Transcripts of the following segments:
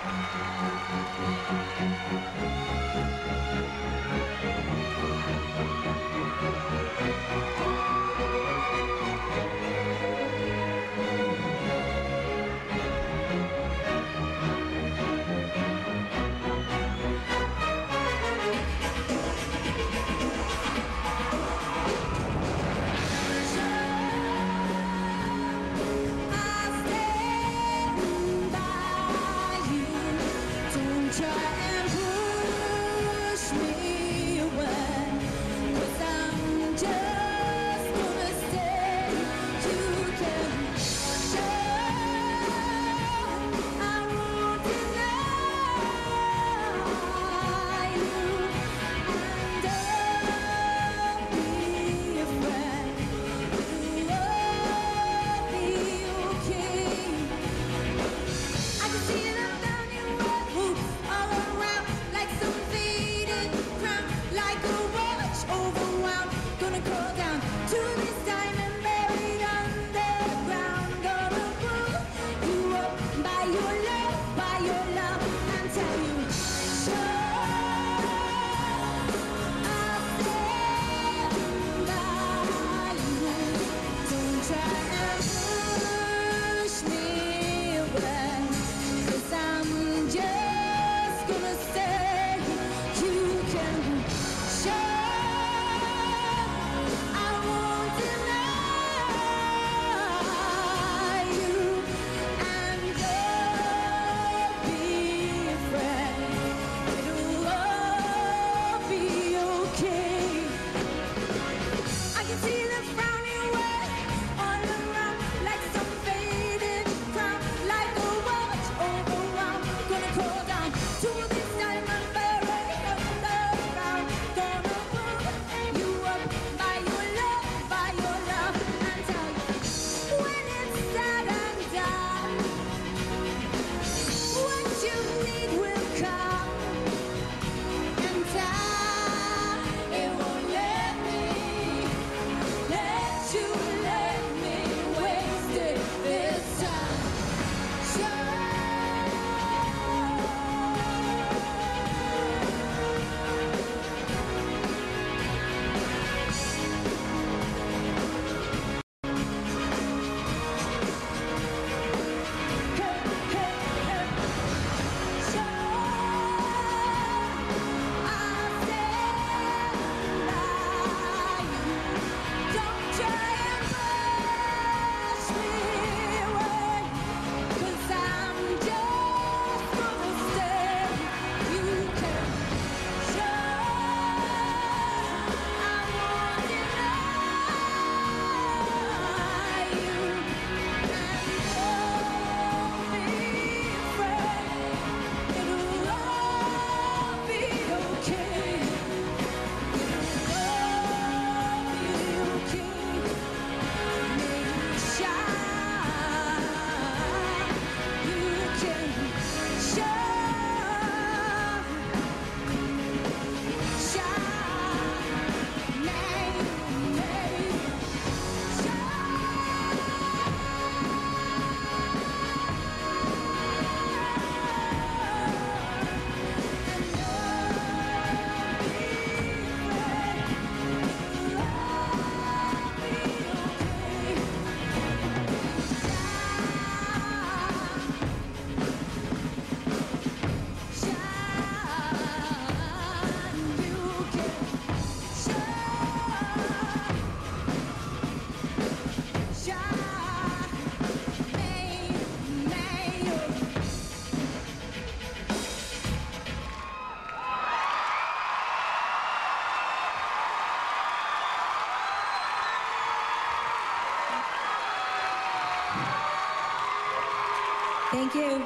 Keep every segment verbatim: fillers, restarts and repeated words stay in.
Thank you.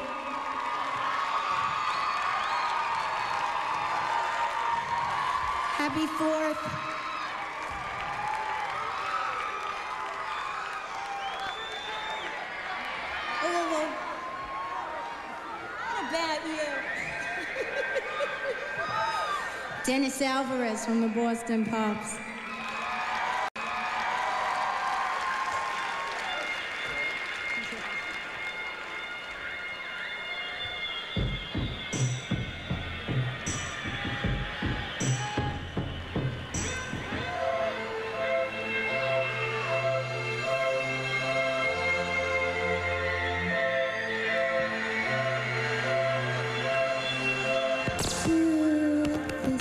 Happy Fourth. Oh, whoa, whoa. What a bad year. Dennis Alvarez from the Boston Pops. To the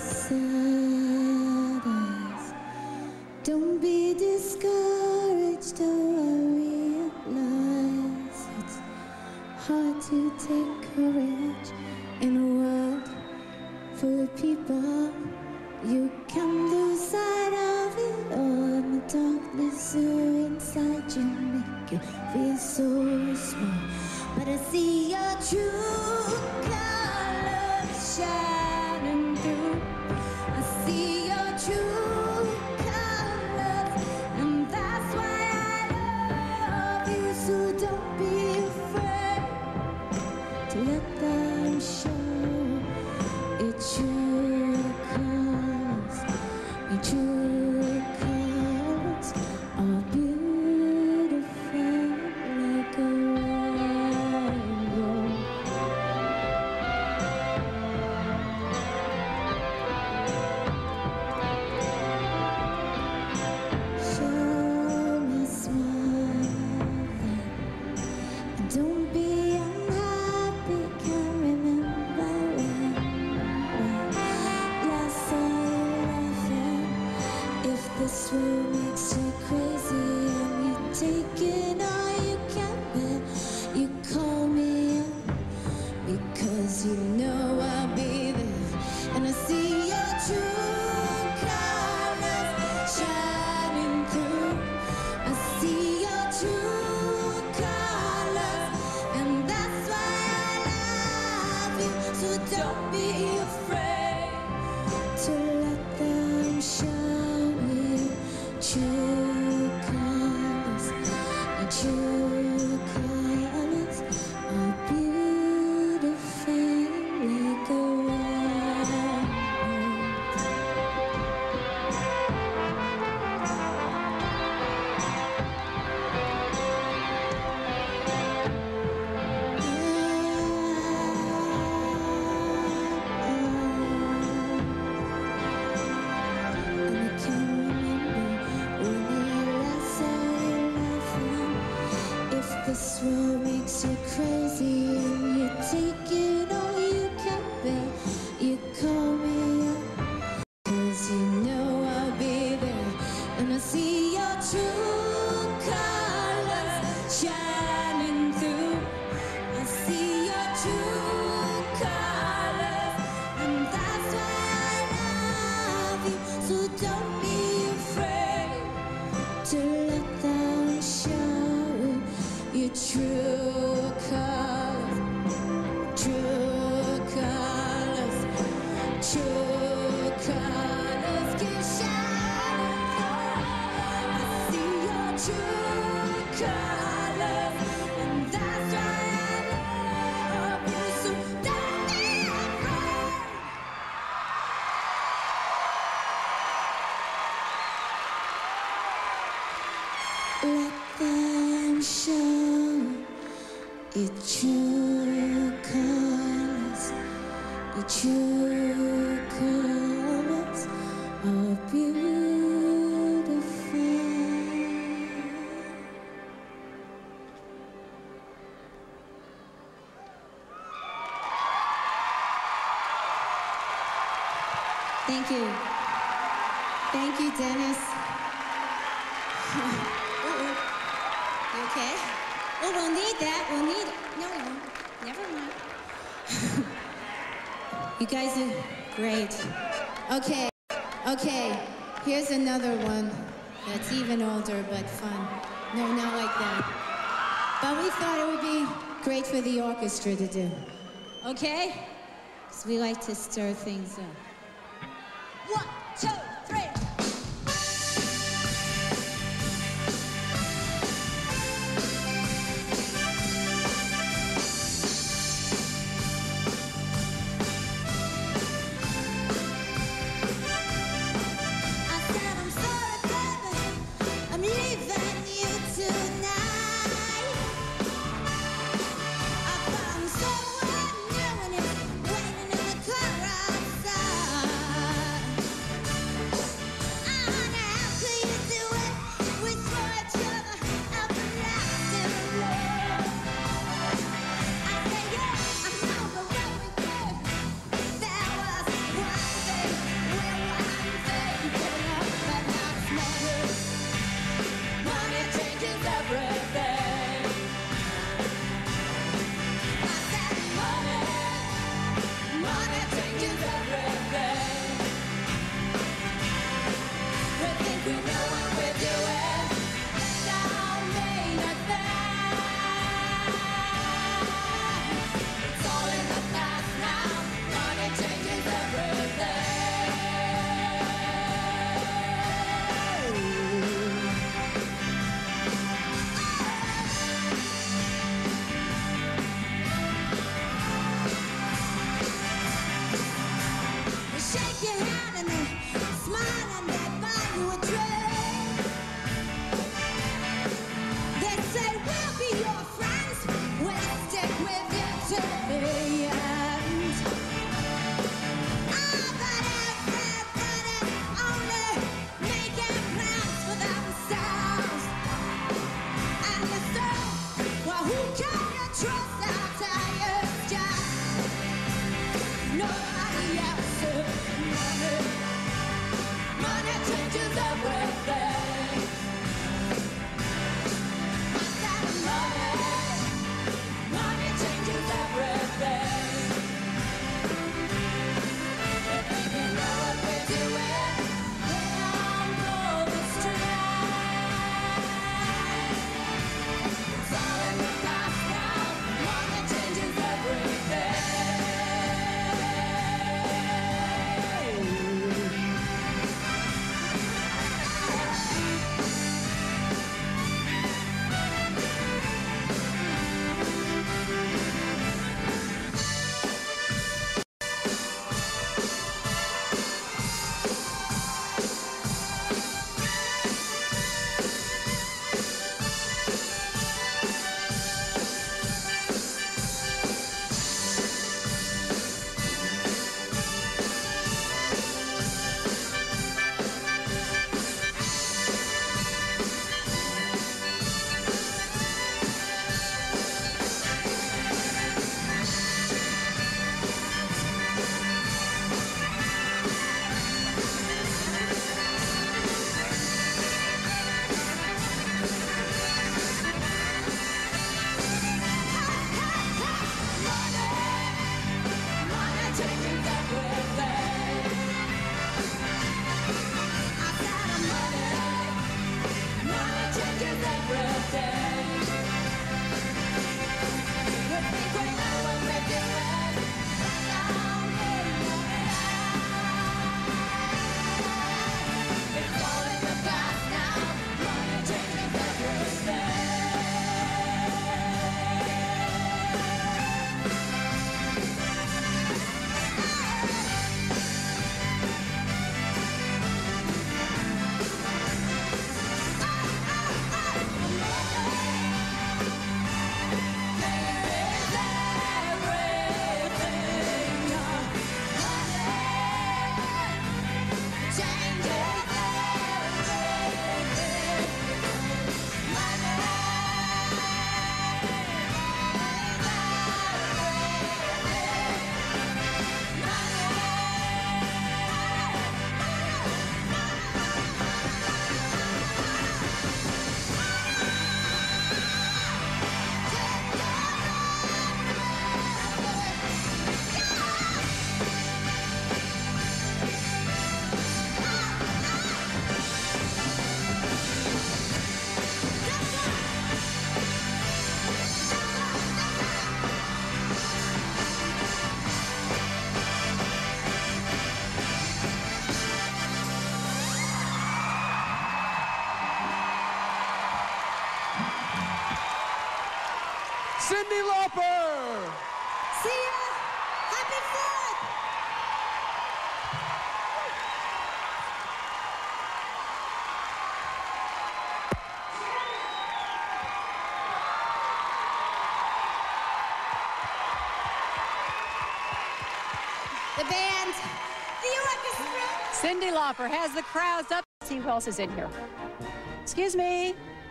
others, don't be discouraged. Oh, I realize it's hard to take courage in a world full of people. You can lose sight of it all, and the darkness inside you make you feel so small. But I see your true colors shining through. I see your true colors, and that's why I love you. So don't be afraid to let them show your true colors. Your true colors are beautiful like a rainbow. Show me a smile and don't be unhappy. Can't remember when last saw you laughing. If this world makes you crazy and you're taking all you can bear, you call me up because you know I'll be there. And I see your true colors shining through. I see your true colors, and that's why I love you. So don't be afraid to let them show you true colors. Your true colors are beautiful like a rainbow. And I can't remember when I last saw you laughing. If this world makes you crazy and you're taking all you can bear, you call me up, 'cause you know I'll be there. And I see your true colors shining through. I see your true colors, and that's why I love you. So don't be afraid to let them show your true colors. True colors, true colors keep shining through. I see your true colors, and that's why I love you. So don't be afraid. Let them show your true colors. Your true colors are beautiful. Thank you. Thank you, Dennis. Uh-oh. You okay? Oh, we'll need that. We'll need it. No, we won't. Never mind. You guys are great. Okay. Okay. Here's another one that's even older but fun. No, not like that. But we thought it would be great for the orchestra to do. Okay? Because we like to stir things up. One, two, three. I said I'm sorry, baby. I'm leaving you tonight. I found someone new and it's waiting in the car outside. See ya! Happy Fourth! The band, the orchestra. Cyndi Lauper has the crowds up. Let's see who else is in here. Excuse me.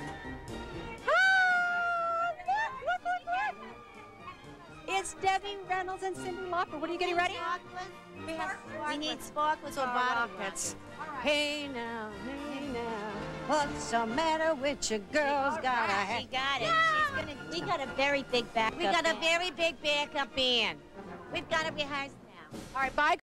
It's Debbie Reynolds and Cyndi Lauper. What are you getting ready? We, have, we need sparklers or bottle rockets. Hey now, hey now, what's the matter with your girls? Got a She got it. She's gonna. We got a very big backup. We got a very big backup band. We've got to rehearse now. All right, bye.